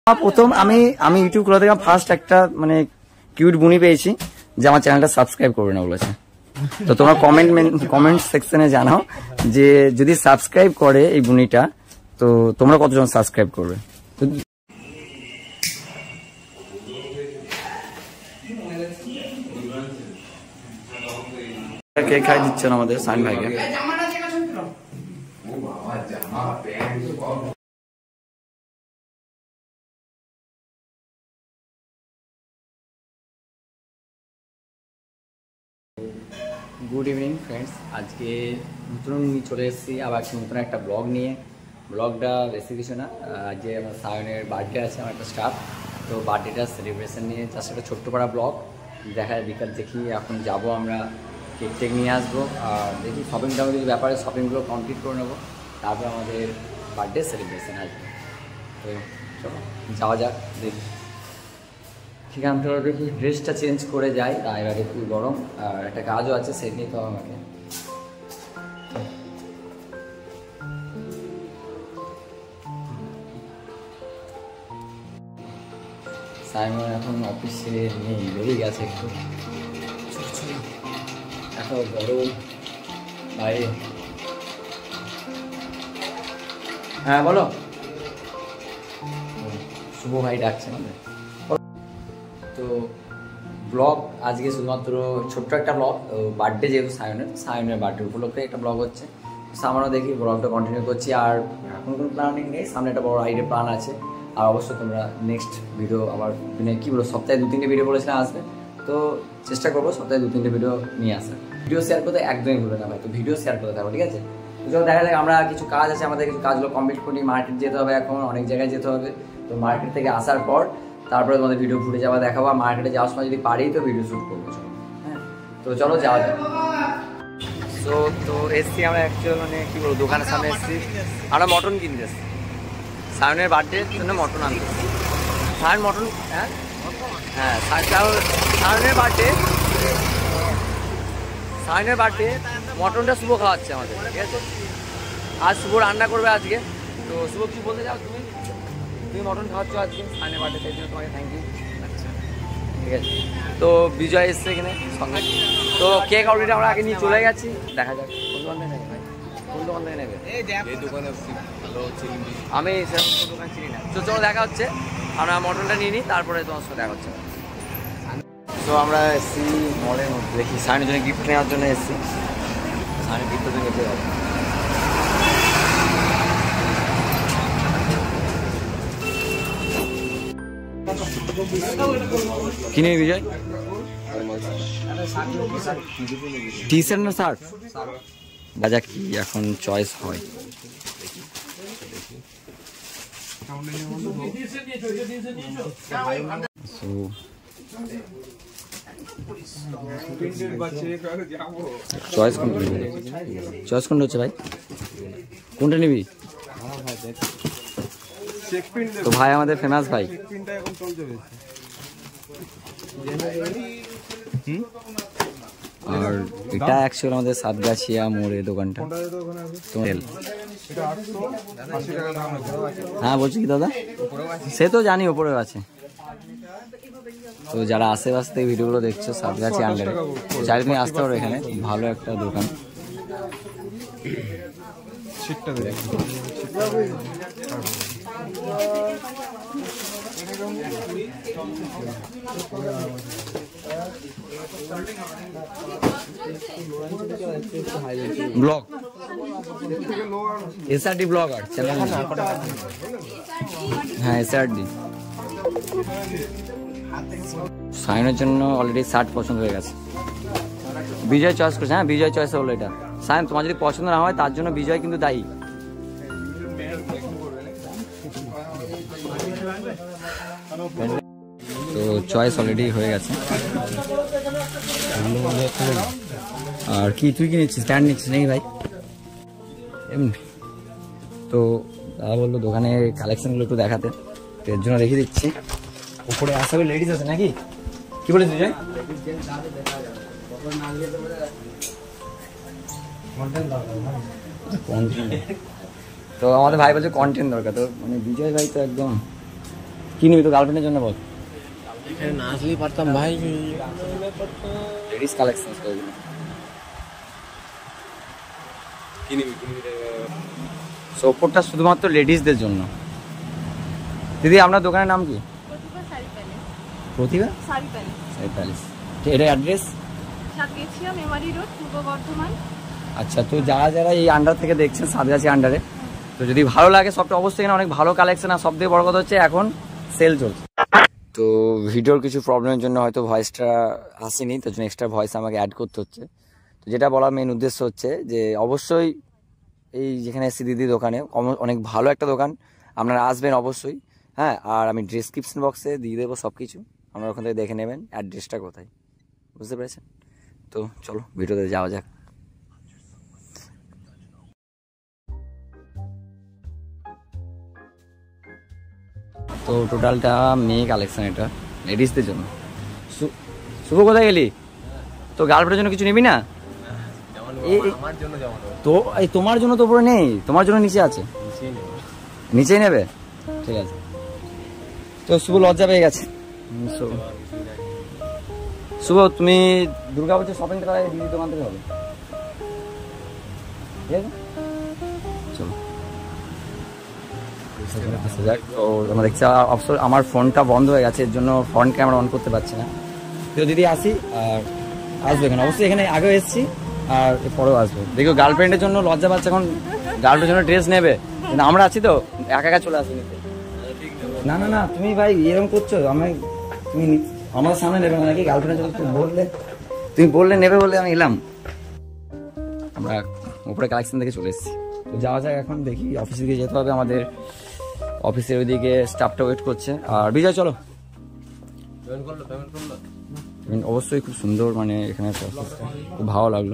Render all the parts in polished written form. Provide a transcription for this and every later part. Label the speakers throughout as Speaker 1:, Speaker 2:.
Speaker 1: প্রথম আমি ইউটিউব খোলা থেকে ফার্স্ট একটা মানে কিউট বুনি পেয়েছি যে আমার চ্যানেলটা সাবস্ক্রাইব করবে না বলেছে। তো তোমরা কমেন্ট সেকশনে জানাও যে যদি সাবস্ক্রাইব করে এই বুনিটা তো তোমরা কতজন সাবস্ক্রাইব করবে। কেক খাই দিচ্ছেন আমাদের সাইন ভাইকে। গুড ইভিনিং ফ্রেন্ডস, আজকে নতুন চলে এসেছি আবার নতুন একটা ব্লগ নিয়ে। ব্লগটা বেশি কিছু না, আজকে আমার সায়নের বার্থডে আছে, আমার একটা স্টাফ, তো বার্থডেটা সেলিব্রেশন নিয়ে জাস্ট একটা ছোট্ট পাড়া ব্লগ দেখা বিকাল দেখি। এখন যাব আমরা কেক টেক নিয়ে আসবো আর দেখি শপিংটা যদি ব্যাপারে শপিংগুলো কমপ্লিট করে নেবো, তারপর আমাদের বার্থডে সেলিব্রেশন আসবে। তো চলো যাওয়া যাক দেখি। ঠিক আছে, আমরা দেখি ড্রেসটা চেঞ্জ করে যাই, এবারে খুব গরম আর একটা কাজও আছে সেটা নিতে হবে আমাকে। সাইমন এখন অফিসে নেই, বেরিয়ে গেছে একটু, এত গরম বাইরে। হ্যাঁ বলো, শুভ ভাই ডাকছে আমাদের। তো ব্লগ আজকে শুধুমাত্র ছোট্ট একটা ব্লগ, বার্থডে যেহেতু সায়নের বার্থডে উপলক্ষে একটা ব্লগ হচ্ছে, সামনেও দেখি ব্লগটা কন্টিনিউ করছি। আর এখন কোনো প্ল্যানিং নেই, সামনে একটা বড় আইডিয়া প্ল্যান আছে। আর অবশ্যই তোমরা নেক্সট ভিডিও আবার মানে কী বলো, সপ্তাহে 2-3টে ভিডিও বলেছিলাম আসবে, তো চেষ্টা করবো সপ্তাহে 2-3টে ভিডিও নিয়ে আসার। ভিডিও শেয়ার করতে একদমই ভুলে না ভাই, তো ভিডিও শেয়ার করতে থাকবো, ঠিক আছে? তো চলো দেখা যাক, আমরা কিছু কাজ আছে, আমাদের কিছু কাজগুলো কমপ্লিট করি, মার্কেট যেতে হবে, এখন অনেক জায়গায় যেতে হবে। তো মার্কেট থেকে আসার পর তারপরে তোমাদের ভিডিও ঘুরে যাওয়া দেখাবো, মার্কেটে যাওয়ার সময় যদি পারি তো ভিডিও শ্যুট করবো। হ্যাঁ, তো চলো যাওয়া যাক। তো এসছি আমরা অ্যাকচুয়াল মানে কী বলবো, দোকানের সামনে এসছি, আমরা মটন কিনতে এসছি, সায়নের বার্থডের জন্য মটন আনতে। সায়ন মটন, হ্যাঁ হ্যাঁ সায়নের বার্থডে মটনটা শুভ খাওয়াচ্ছে আমাদের, ঠিক আছে? আজ শুভ রান্না করবে আজকে। তো শুভ কি বলতে চাও তুমি মটন খাওয়াচ্ছ আজকে সায়নের বার্থডে, সেই জন্য তোমাকে থ্যাংক ইউ। আচ্ছা ঠিক আছে। তো বিজয় এসছে এখানে সঙ্গে, তো কেক অলরেডি আমরা আগে নিয়ে চলে গেছি, দেখা যাক কোন দোকান থেকে নেবে ভাই, কোন দোকান থেকে নেবে। আমি সেরকম কোনো দোকান চিনি না। তো চলো দেখা হচ্ছে, আমরা মটনটা নিয়ে নিই, তারপরে তোমার সাথে দেখা হচ্ছে। তো আমরা এসছি মলের মধ্যে, দেখি সায়নের জন্য গিফট নেওয়ার জন্য এসছি, সায়নের গিফটের জন্য যেতে হবে। কিনে বিজয় টি শার্ট না শার্ট, বাজা কি এখন চয়েস হয়। চয়েস কোনটা হচ্ছে ভাই, কোনটা নিবি? তো ভাই আমাদের ফেমাস ভাই, আর এটা অ্যাকচুয়ালি আমাদের সাতগাছিয়া মোড়ে দোকানটা। হ্যাঁ বলছি কি দাদা, সে তো জানি ওপরেও আছে। তো যারা আশেপাশে থেকে ভিডিওগুলো দেখছো সাতগাছি আন্ডারে, চাইলে তুমি আসতে পারো, এখানে ভালো একটা দোকান। ব্লগ এসআরডি ব্লগার চ্যানেল, হ্যাঁ এসআরডি। সায়নের জন্য অলরেডি শার্ট পছন্দ হয়ে গেছে, বিজয় চয়েস করছে। হ্যাঁ বিজয় চয়েস হলো এটা। সায়ন তোমার যদি পছন্দ না হয় তার জন্য বিজয় কিন্তু দায়ী। তো চয়েস অলরেডি হয়ে গেছে। আর কি তুই কি নিচ্ছিস, স্ট্যান্ড নিচ্ছিস নাকি ভাই? এমনি তো দাদা বললো দোকানে কালেকশনগুলো একটু দেখাতে, তো এর জন্য রেখে দিচ্ছি। উপরে আসা লেডিস আছে নাকি, কি বলিস বিজয়? তো আমাদের ভাই বলছে কন্টেন্ট দরকার, তো মানে বিজয় ভাই তো একদম কি নিবি তো গার্লফ্রেন্ডের জন্য বল?
Speaker 2: এখানে না আসলেই পারতাম ভাই।
Speaker 1: লেডিস কালেকশন করে দিন।
Speaker 2: কি নিবি?
Speaker 1: সো ওপরটা শুধুমাত্র লেডিসদের জন্য। দিদি আপনার দোকানের নাম কি? প্রতিভা শাড়ি প্যালেস। এটা অ্যাড্রেস?
Speaker 3: সাতগাছিয়া মেমারি রোড, পূর্ব বর্ধমান।
Speaker 1: আচ্ছা, তো যারা যারা এই আন্ডার থেকে দেখছেন, সাতগাছি আন্ডারে, তো যদি ভালো লাগে সবটা অবশ্যই এখানে অনেক ভালো কালেকশন। আর সব থেকে বড় কথা হচ্ছে এখন সেল চলছে। তো ভিডিওর কিছু প্রবলেমের জন্য হয়তো ভয়েসটা আসেনি, তার জন্য এক্সট্রা ভয়েস আমাকে অ্যাড করতে হচ্ছে। তো যেটা বলার মেন উদ্দেশ্য হচ্ছে যে অবশ্যই এই যেখানে এসছি দিদি দোকানে, অনেক ভালো একটা দোকান, আপনারা আসবেন অবশ্যই। হ্যাঁ, আর আমি ডিসক্রিপশন বক্সে দিয়ে দেবো সব কিছু, আপনারা ওখান থেকে দেখে নেবেন অ্যাড্রেসটা কোথায়, বুঝতে পেরেছেন? তো চলো ভিডিওতে যাওয়া যাক। তো টোটালটা মেয়ে কালেকশন, এটা লেডিসদের জন্য। শুভ কোথায় গেলি? তো গার্লফ্রেন্ডের জন্য কিছু নিবি না? তো এই তোমার জন্য তো উপরে নেই, তোমার জন্য নিচে আছে। নিচেই নেবে, ঠিক আছে। তো শুভ লজ্জা পেয়ে গেছে। শুভ, তুমি দুর্গাপুজোর শপিংটা তাহলে দিদি দোকান থেকে হবে, ঠিক আছে? চলো আসা যাক। তো তোমরা দেখছি অবশ্য আমার ফোনটা বন্ধ হয়ে গেছে, এর জন্য ফ্রন্ট ক্যামেরা অন করতে পারছি না। তো দিদি আসি, আর আসবে এখানে, অবশ্যই এখানে আগেও এসেছি আর পরেও আসবো। দেখো গার্লফ্রেন্ডের জন্য লজ্জা পাচ্ছে, এখন গার্লফ্রেন্ডের জন্য ড্রেস নেবে, কিন্তু আমরা আছি তো, একা একা চলে আসি নিতে। না না না, তুমি ভাই এরকম করছো, তুমি আমার সামনে নেবে না নাকি গার্লফ্রেন্ডের জন্য? তুমি বললে নেবে বলে আমি এলাম। আমরা উপরে কালেকশন থেকে চলে এসেছি, তো যাওয়া যাক। এখন দেখি অফিসে দিকে যেতে হবে আমাদের, অফিসের ওইদিকে স্টাফটা ওয়েট করছে। আর বিজয় চলো। অবশ্যই খুব সুন্দর, মানে এখানে খুব ভালো লাগলো।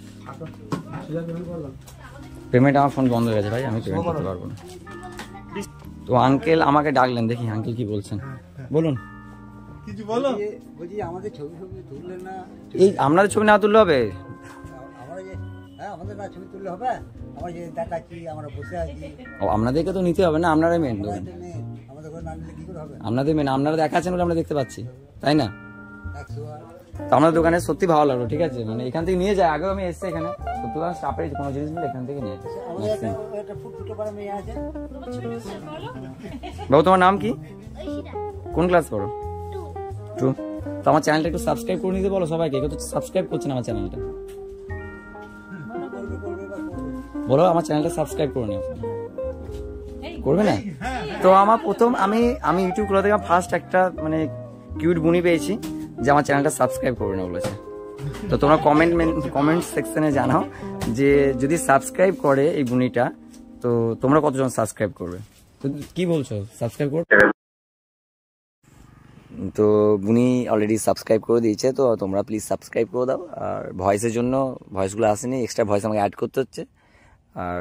Speaker 1: পেমেন্ট আমার ফোন বন্ধ হয়ে গেছে ভাই, আমি পেমেন্ট করতে পারবো না। তো আঙ্কেল আমাকে ডাকলেন, দেখি আঙ্কেল কি বলছেন, বলুন।
Speaker 4: কিছু বলো। বলছি আমাদের ছবি তুললেন না?
Speaker 1: এই আপনাদের ছবি না তুললে হবে?
Speaker 4: আমাদের না ছবি তুললে হবে? আমরা যে দেখাচ্ছি, আমরা বসে আছি।
Speaker 1: ও, আপনাদেরকে তো নিতে হবে না, আপনারাই মেন দোকান।
Speaker 4: আমাদের ঘরে না নিলে কি করে হবে?
Speaker 1: আপনাদের মেন, আপনারা দেখাচ্ছেন বলে আমরা দেখতে পাচ্ছি, তাই না? তো আমাদের দোকানে সত্যি ভালো লাগলো, ঠিক আছে? মানে এখান থেকে নিয়ে যায়, আগেও আমি এসেছি এখানে, সত্যি কথা স্টাফের কোনো জিনিস নিলে এখান থেকে নিয়ে যায়। বাবু তোমার নাম কি? কোন ক্লাস পড়ো? 2। তো আমার চ্যানেলটা একটু সাবস্ক্রাইব করে নিতে বলো সবাইকে, কেউ তো সাবস্ক্রাইব করছে না আমার চ্যানেলটা। বলো আমার চ্যানেলটা সাবস্ক্রাইব করে নিও, করবে না? তো আমার প্রথম আমি ইউটিউব করে দেখলাম, ফার্স্ট একটা মানে কিউট বুনি পেয়েছি যে আমার চ্যানেলটা সাবস্ক্রাইব করবে না বলেছে। তো তোমরা কমেন্ট সেকশনে জানাও যে যদি সাবস্ক্রাইব করে এই বুনিটা, তো তোমরা কতজন সাবস্ক্রাইব করবে? তো কি বলছো, সাবস্ক্রাইব করবে? তো বুনি অলরেডি সাবস্ক্রাইব করে দিয়েছে, তো তোমরা প্লিজ সাবস্ক্রাইব করে দাও। আর ভয়েসের জন্য ভয়েসগুলো আসেনি, এক্সট্রা ভয়েস আমাকে অ্যাড করতে হচ্ছে। আর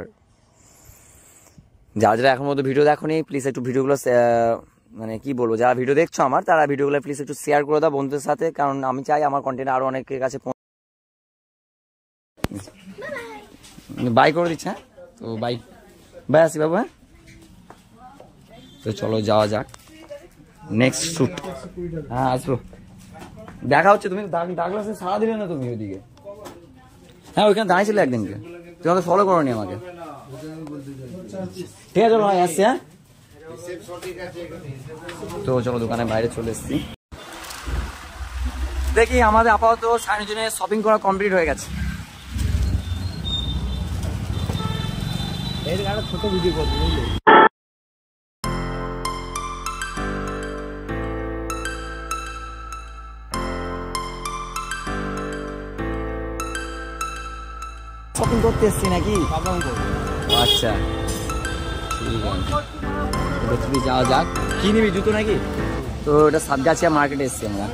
Speaker 1: যারা যারা এখন মতো ভিডিও দেখো নি, প্লিজ একটু ভিডিওগুলো মানে কি বলবো, যারা ভিডিও দেখছো আমার, তারা ভিডিওগুলো প্লিজ একটু শেয়ার করে দাও বন্ধুদের সাথে, কারণ আমি চাই আমার কন্টেন্ট আরো অনেকের কাছে। বাই করে দিচ্ছে। হ্যাঁ, তো বাই আসি বাবু। হ্যাঁ, তো চলো যাওয়া যাক নেক্সট শুট। হ্যাঁ আসবো, দেখা হচ্ছে। তুমি ডাকলাসে সারা দিলে না তুমি ওইদিকে? হ্যাঁ, ওইখানে দাঁড়িয়েছিলে একদিনকে, তুমি আমাকে ফলো করো নি আমাকে, ঠিক আছে? চলো ভাই আসছি। হ্যাঁ, তো চলো দোকানের বাইরে চলে এসছি। দেখি আমাদের আপাতত সায়নের শপিং করা কমপ্লিট হয়ে গেছে।
Speaker 4: ছোট ভিডিও করবো, বুঝলি?
Speaker 1: শপিং করতে এসছি নাকি? আচ্ছা ঠিক আছে, যাওয়া যাক। কি নিবি, জুতো নাকি? তো এটা সাতগাছিয়া মার্কেটে এসছি আমরা।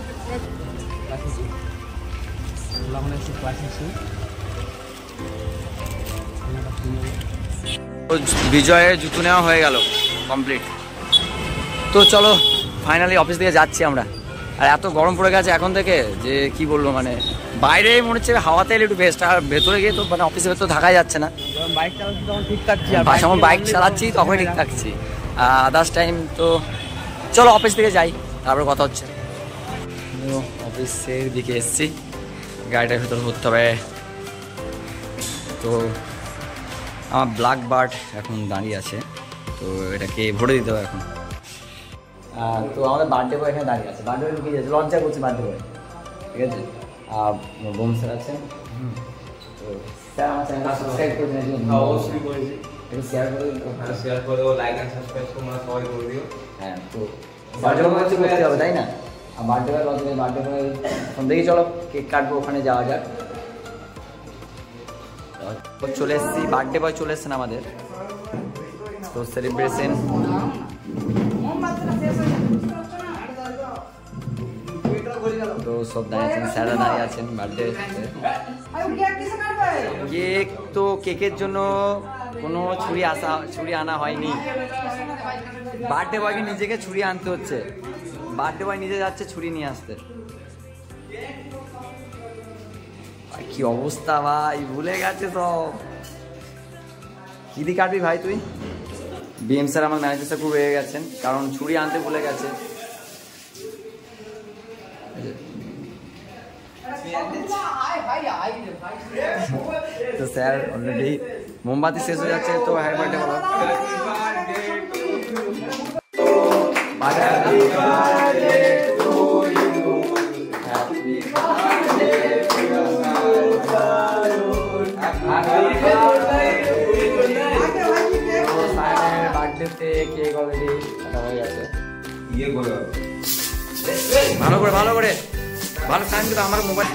Speaker 1: বিজয়ের জুতো নেওয়া হয়ে গেল কমপ্লিট। তো চলো ফাইনালি অফিস থেকে যাচ্ছি আমরা। আর এত গরম পড়ে গেছে এখন থেকে যে কি বলবো, মানে বাইরে মনে হচ্ছে হাওয়াতে এলে একটু বেস্ট, আর ভেতরে গিয়ে তো মানে অফিসের ভেতর থাকা যাচ্ছে না।
Speaker 4: বাইক চালাচ্ছি তখন ঠিক থাকছি,
Speaker 1: যখন বাইক চালাচ্ছি তখনই ঠিক থাকছি, আদার্স টাইম তো চলো অফিস থেকে যাই, তারপর কথা হচ্ছে। অফিসের দিকে এসছি, গাড়িটার ভিতরে ঘুরতে হবে। তো আমার ব্ল্যাক বার্ড এখন দাঁড়িয়ে আছে, তো এটাকে ভরে দিতে হবে এখন। তো আমাদের বার্থডে বয় এখানে দাঁড়িয়ে আছে, বার্থডে বয় লুকিয়ে যাচ্ছে, লজ্জা করছে বার্থডে বয়, ঠিক আছে। আর বোম স্যার আছেন, তো স্যার আমার চ্যানেলটা সাবস্ক্রাইব করে দিন,
Speaker 2: অবশ্যই করেছি,
Speaker 1: একটু শেয়ার করে দিন।
Speaker 2: শেয়ার করে দিও, লাইক এন্ড সাবস্ক্রাইব তোমরা সবাই করে দিও।
Speaker 1: হ্যাঁ, তো বার্থডে বয় করতে হবে তাই না? আর বার্থডে বয় লজ্জা, বার্থডে বয় এখন দেখি, চলো কেক কাটবো, ওখানে যাওয়া যাক। চলে এসেছি, বার্থডে বয় চলে এসছেন আমাদের, তো সেলিব্রেশন। তো সব দাঁড়িয়ে আছেন, স্যাররা দাঁড়িয়ে আছেন বার্থডে। কেক তো কেকের জন্য কোনো ছুরি আনা হয়নি, বার্থডে বয়কে নিজেকে ছুরি আনতে হচ্ছে, বার্থডে বয় নিজে যাচ্ছে ছুরি নিয়ে আসতে। কি অবস্থা ভাই, ভুলে গেছে সব। কি দিয়ে কাটবি ভাই তুই? বিএম স্যার আমার ম্যানেজার স্যার খুব রেগে গেছেন, কারণ ছুরি আনতে ভুলে গেছে। তো স্যার অলরেডি মোমবাতি শেষ হয়ে যাচ্ছে, তো হ্যাপি বার্থডে বলো। বার্থডেতে কেক অলরেডি কাটা হয়ে গেছে। ভালো করে ভালো সাইন দিবে আমার মোবাইল।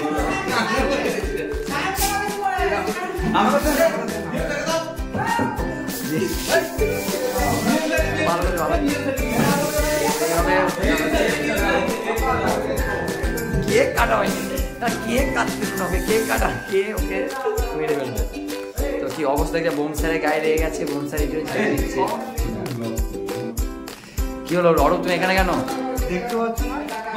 Speaker 1: কেক কাটা হয়নি, কেক কাটতে হবে, কেক কাটা, কে ওকে মেরে ফেলবে। তো কি অবস্থা, একটা বোম স্যারের গায়ে লেগে গেছে, বোম স্যার একটু ছেড়ে দিচ্ছে। কি হলো অরূপ, তুমি এখানে কেন?
Speaker 4: দেখতে পাচ্ছ না?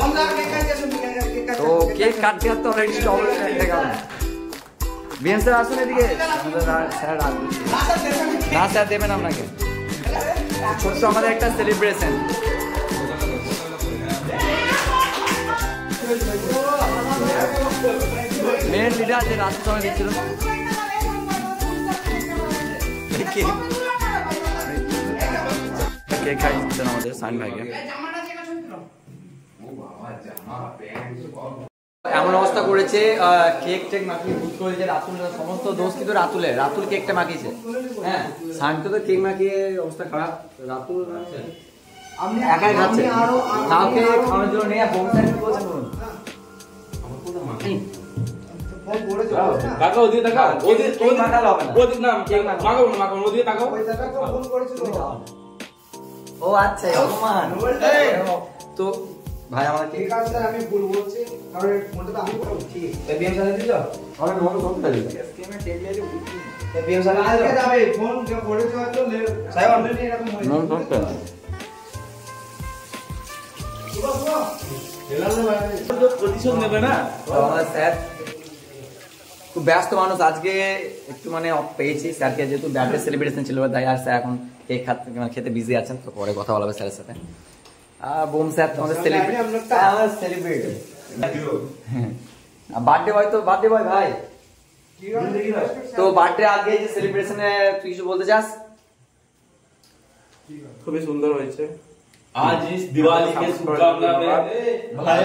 Speaker 1: তো কেক কাটতে কাটতে অলরেডি অবস্থা গেল। বিএম স্যার আসুন এদিকে। স্যার না স্যার দেবেন আপনাকে, ছোট্ট আমাদের একটা সেলিব্রেশন। মেন লিডার যে রাতের সময় দিচ্ছিল, কেক খাই দিচ্ছেন আমাদের সাইন ভাইকে। এমন অবস্থা করেছে, কেক টেক মাখিয়ে ভুল করেছে রাতুল, সমস্ত দোষ কিন্তু রাতুল কেকটা মাখিয়েছে। হ্যাঁ, সানকে তো কেক মাখিয়ে অবস্থা খারাপ, রাতুল একাই খাচ্ছে, কাউকে খাওয়ানোর জন্য নেই। বোম স্যার কি বলছেন বলুন?
Speaker 2: কাকা ওদিকে তাকাও, ওদিকে
Speaker 1: কেক মাখালে হবে না,
Speaker 2: ওদিকে না কেক মাখাবো না, মাখাবো ওদিকে তাকাও।
Speaker 1: ও আচ্ছা, অপমান। তো ভাই আমার কেক
Speaker 4: কাটতে আমি ভুল বলছি, কারণ ফোনটা তো আমি করছি।
Speaker 2: বিএম স্যার দিল,
Speaker 1: আমার মন কোনটা দিল?
Speaker 4: স্ক্রিনে টেলিয়ারে বুঝছি।
Speaker 2: বিএম স্যার
Speaker 4: আজকে যাবে ফোন যে করেছে হয়তো সাহেব অলরেডি এরকম হয়েছে।
Speaker 1: মন কোনটা?
Speaker 2: প্রতিশোধ নেবে না।
Speaker 1: তো আমাদের স্যার খুব ব্যস্ত মানুষ, আজকে একটু মানে অফ পেয়েছি স্যারকে, যেহেতু বার্থডে সেলিব্রেশন ছিল তাই আর স্যার এখন কেক খেতে বিজি আছেন, তো পরে কথা বলবে স্যারের সাথে। বোম স্যার আমাদের সেলিব্রিটি, বার্থডে বয়, তো বার্থডে বয় ভাই, তো বার্থডে আজকে যে সেলিব্রেশনে তুই কিছু বলতে চাস?
Speaker 2: খুবই সুন্দর হয়েছে। आज इस दिवाली के शुभकामना में भाई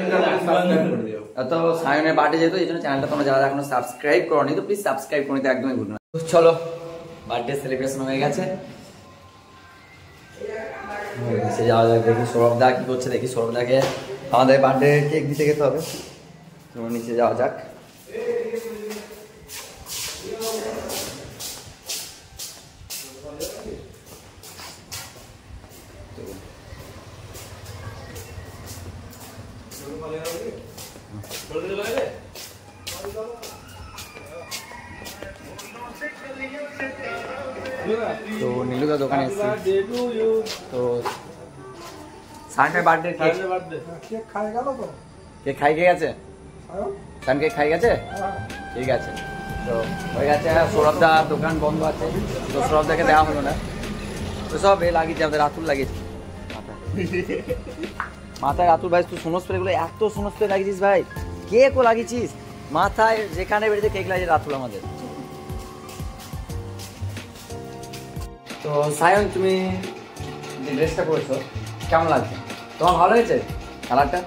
Speaker 1: তো সায়নের বার্থডে যেহেতু এই জন্য চ্যানেলটা তোমরা যারা এখনো সাবস্ক্রাইব করোনি, তো প্লিজ সাবস্ক্রাইব করে নিতে একদমই ভুলো না। চলো বার্থডে সেলিব্রেশন হয়ে গেছে, নিচে যাওয়া যাক, দেখি সৌরভদা কি করছে, দেখি সৌরভদাকে আমাদের বার্থডে কেক দিতে যেতে হবে, তো নিচে যাওয়া যাক। তো নীলুদা দোকানে এসেছি, তো সানকে বার্থডে
Speaker 4: কেক খাই গেল তো?
Speaker 1: কেক খাই গেছে, সান কেক খাই গেছে, ঠিক আছে। তো হয়ে গেছে, সৌরভদার দোকান বন্ধ আছে, তো সৌরভদাকে দেওয়া হলো না, তো সব এ লাগিয়েছে আমাদের রাতুল লাগিয়েছে। মাথায় রাতুল ভাই তুই সোনো স্প্রে গুলো এত সোনো স্প্রে লাগিয়েছিস ভাই, কেকও লাগিয়েছিস মাথায়, যেখানে বেরিয়েছে কেক লাগিয়েছে রাতুল আমাদের। তো সায়ন তুমি যে ড্রেসটা পরেছো কেমন লাগছে, তোমার ভালো হয়েছে কালারটা?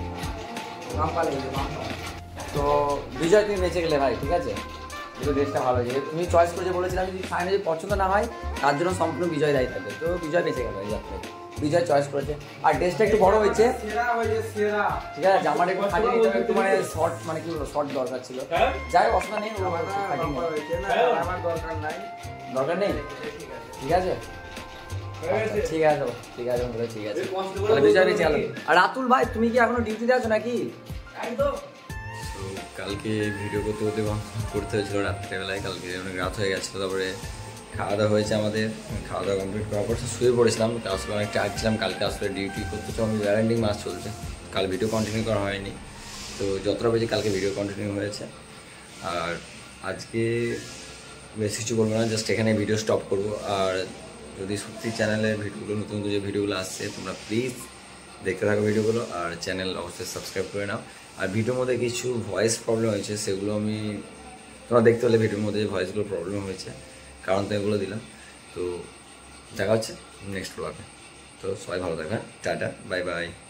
Speaker 1: তো বিজয় তুমি বেঁচে গেলে ভাই, ঠিক আছে, দুটো ড্রেসটা ভালো হয়েছে, তুমি চয়েস করে বলেছিলাম যদি সায়ন যদি পছন্দ না হয় তার জন্য সম্পূর্ণ বিজয় দায়ী থাকবে, তো বিজয় বেঁচে গেল এই যাত্রায়, বিজয় চয়েস করেছে। আর ড্রেসটা একটু বড় হয়েছে, ঠিক আছে, জামাটা একটু খাটিয়ে নিতে হবে, একটু মানে শর্ট, মানে কি বলবো শর্ট দরকার ছিল, যাই অসুবিধা নেই, দরকার নেই, ঠিক আছে ঠিক আছে ঠিক আছে বন্ধুরা, ঠিক আছে তাহলে বিজয় বেঁচে গেল। আর রাতুল ভাই তুমি কি এখনো ডিউটিতে আছো নাকি?
Speaker 5: তো কালকে ভিডিও করতে হয়েছিল রাত্রেবেলায়, কালকে অনেক রাত হয়ে গেছিলো, তারপরে খাওয়া দাওয়া হয়েছে আমাদের, খাওয়া দাওয়া কমপ্লিট করার পর শুয়ে পড়েছিলাম, আসলে অনেক টায়ার্ড ছিলাম, কালকে আসলে ডিউটি করতে তো আমি গ্যারান্টিং মাস চলছে, কাল ভিডিও কন্টিনিউ করা হয়নি, তো যতটা বেজে কালকে ভিডিও কন্টিনিউ হয়েছে। আর আজকে বেশি কিছু বলবো না, জাস্ট এখানে ভিডিও স্টপ করবো। আর যদি সত্যি চ্যানেলে ভিডিওগুলো নতুন নতুন যে ভিডিওগুলো আসছে তোমরা প্লিজ দেখতে থাকো ভিডিওগুলো, আর চ্যানেল অবশ্যই সাবস্ক্রাইব করে নাও। আর ভিডিওর মধ্যে কিছু ভয়েস প্রবলেম হয়েছে, সেগুলো আমি তোমরা দেখতে হলে ভিডিওর মধ্যে যে ভয়েসগুলো প্রবলেম হয়েছে কারণ তো এগুলো দিলাম। তো দেখা হচ্ছে নেক্সট ব্লগে, তো সবাই ভালো থাকবে, টাটা বাই বাই।